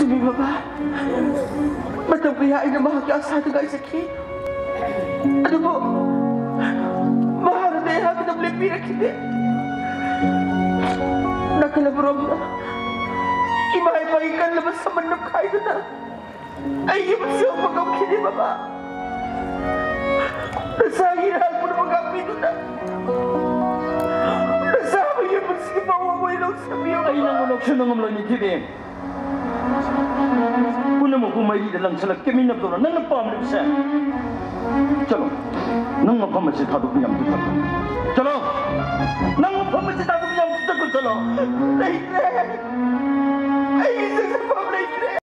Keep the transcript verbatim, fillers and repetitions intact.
Kami baba. Matang pihain na mahakiasado nga isakit. Ano po? Maharap na ihagin ang Pilipinas hindi. Nakalaburam na. Imahay-mahikan labas sa manok kayo na. Ay, iba siya magkakini baba. Nasahirahan po na mag-apito na. Nasabi yun mo siya mawamoy lang sa miyo. Ay, nangunog siya ng amlan ni Kini. Una mo pumayida lang sila kami na doon nang nagpamalik siya. Chalo, nang mapamasitado ko niyang kita ko. Chalo, nang mapamasitado ko niyang kita ko, chalo. Ay,